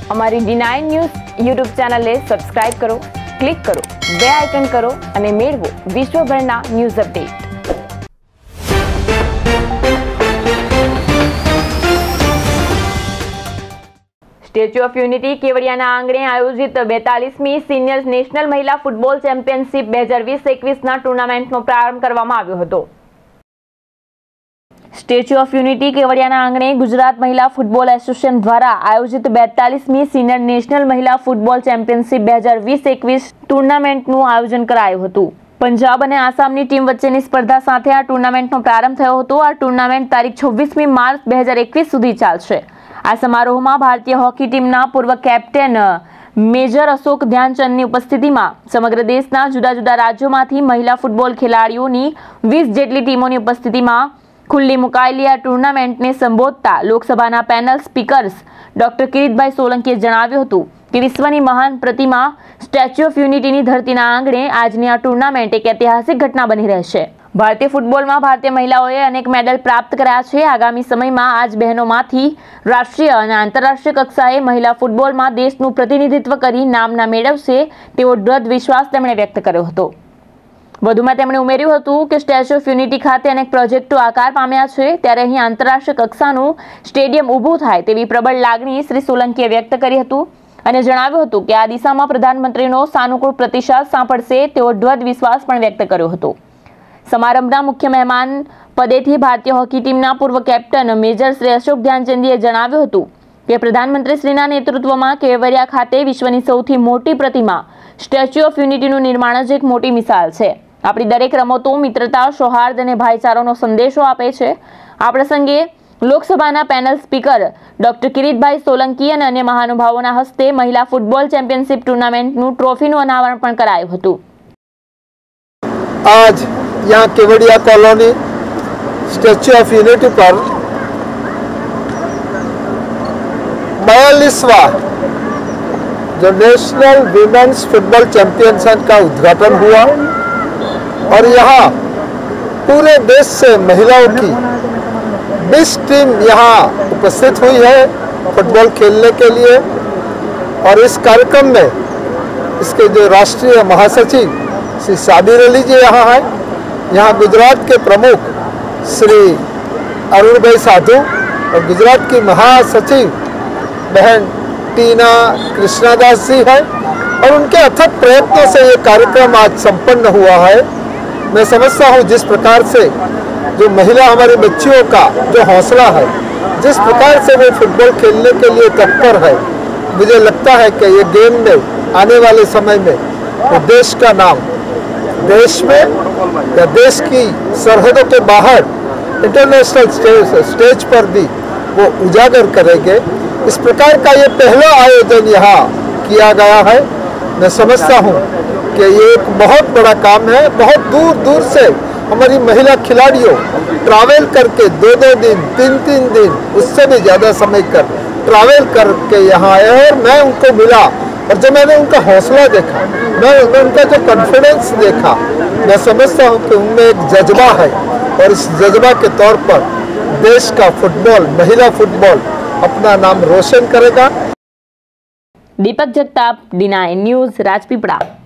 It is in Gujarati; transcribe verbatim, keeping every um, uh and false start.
અમારી ડી નાઇન ન્યૂઝ યુટ્યુબ ચેનલને સબસ્ક્રાઇબ કરો, ક્લિક કરો, બે આઇકન કરો અને મેળવો વિશ્વભરના news update. Statue of Unity કેવડિયાના આંગણે આયોજિત બેતાલીસમી સિનિયર નેશનલ મહિલા ફૂટબોલ ચેમ્પિયનશિપ બે હજાર વીસ એકવીસના ટુર્નામેન્ટનો પ્રારંભ કરવામાં આવ્યો હતો। સ્ટેચ્યુ ઓફ યુનિટી કેવડિયાના આંગણે ગુજરાત મહિલા ફૂટબોલ એસોસિએશન દ્વારા આયોજિત બેતાલીસમી સિનિયર નેશનલ મહિલા ફૂટબોલ ચેમ્પિયનશિપ બે હજાર વીસ એકવીસ ટુર્નામેન્ટનું આયોજન કરાયું હતું। પંજાબ અને આસામની ટીમ વચ્ચેની સ્પર્ધા સાથે આ ટુર્નામેન્ટનો પ્રારંભ થયો હતો। આ ટુર્નામેન્ટ તારીખ છવ્વીસમી માર્ચ બે હજાર એકવીસ સુધી ચાલશે। આ સમારોહમાં ભારતીય હોકી ટીમના પૂર્વ કેપ્ટન મેજર અશોક ધ્યાનચંદની ઉપસ્થિતિમાં સમગ્ર દેશના જુદા જુદા રાજ્યોમાંથી મહિલા ફૂટબોલ ખેલાડીઓની વીસ જેટલી ટીમોની ઉપસ્થિતિમાં ખુલ્લી મુકાયેલી આ ટુર્નામેન્ટને સંબોધતા લોકસભાના પેનલ સ્પીકર્સ ડોક્ટર કિરીટભાઈ સોલંકીએ જણાવ્યું હતું કે વિશ્વની મહાન પ્રતિમા સ્ટેચ્યુ ઓફ યુનિટીની ધરતીના આંગણે આજની આ ટુર્નામેન્ટ એક ઐતિહાસિક ઘટના બની રહેશે। ભારતીય ફૂટબોલમાં ભારતીય મહિલાઓએ અનેક મેડલ પ્રાપ્ત કર્યા છે। આગામી સમયમાં આજ બહેનોમાંથી રાષ્ટ્રીય અને આંતરરાષ્ટ્રીય કક્ષાએ મહિલા ફૂટબોલમાં દેશનું પ્રતિનિધિત્વ કરી નામના મેળવશે તેવો દ્રઢ વિશ્વાસ તેમણે વ્યક્ત કર્યો હતો। વધુમાં તેમણે ઉમેર્યું હતું કે સ્ટેચ્યુ ઓફ યુનિટી ખાતે અનેક પ્રોજેક્ટો આકાર પામ્યા છે, ત્યારે અહીં આંતરરાષ્ટ્રીય કક્ષાનું સ્ટેડિયમ ઊભું થાય તેવી પ્રબળ લાગણી શ્રી સોલંકીએ વ્યક્ત કરી હતું અને જણાવ્યું હતું કે આ દિશામાં પ્રધાનમંત્રીનો સાનુકૂળ પ્રતિસાદ સાંપડશે તેવો દ્રઢ વિશ્વાસ પણ વ્યક્ત કર્યો હતો। સમારંભના મુખ્ય મહેમાન પદેથી ભારતીય હોકી ટીમના પૂર્વ કેપ્ટન મેજર શ્રી અશોક ધ્યાનચંદીએ જણાવ્યું હતું કે પ્રધાનમંત્રીશ્રીના નેતૃત્વમાં કેવડિયા ખાતે વિશ્વની સૌથી મોટી પ્રતિમા સ્ટેચ્યુ ઓફ યુનિટીનું નિર્માણ જ એક મોટી મિસાલ છે। આપણી દરેક રમતો મિત્રતા, સૌહાર્દ અને ભાઈચારાનો સંદેશો આપે છે। આ પ્રસંગે લોકસભાના panel speaker doctor Kiritbhai Solanki અને અન્ય મહાનુભાવોના હસ્તે મહિલા ફૂટબોલ ચેમ્પિયનશિપ ટુર્નામેન્ટનું ટ્રોફીનું અનાવરણ પણ કરાયું હતું। आज यहाँ Kevadia colony Statue of Unity पर बयालीसवां जो नेशनल विमेंस फुटबॉल चैंपियनशिप का उद्घाटन हुआ और यहाँ पूरे देश से महिलाओं की बीस टीम यहाँ उपस्थित हुई है फुटबॉल खेलने के लिए। और इस कार्यक्रम में इसके जो राष्ट्रीय महासचिव श्री साबिर अली जी यहाँ हैं, यहाँ गुजरात के प्रमुख श्री अरुण भाई साधु और गुजरात की महासचिव बहन टीना कृष्णादास जी है और उनके अथक प्रयत्नों से ये कार्यक्रम आज संपन्न हुआ है। मैं समझता हूँ जिस प्रकार से जो महिला हमारी बच्चियों का जो हौसला है, जिस प्रकार से वो फुटबॉल खेलने के लिए तत्पर है, मुझे लगता है कि ये गेम में आने वाले समय में वो देश का नाम देश में या देश की सरहदों के बाहर इंटरनेशनल स्टेज स्टेज पर भी वो उजागर करेंगे। इस प्रकार का ये पहला आयोजन यहाँ किया गया है। मैं समझता हूँ कि ये एक बहुत बड़ा काम है। बहुत दूर दूर से हमारी महिला खिलाड़ियों ट्रैवल करके दो दो दिन तीन तीन दिन उससे भी ज़्यादा समय कर ट्रैवल करके यहाँ आए हैं और मैं उनको मिला और जब मैंने उनका हौसला देखा, मैं उनका जो कॉन्फिडेंस देखा, मैं समझता हूँ कि उनमें एक जज्बा है और इस जज्बा के तौर पर देश का फुटबॉल, महिला फुटबॉल अपना नाम रोशन करेगा। Deepak Jagtap, D nine news, राजपीपळा।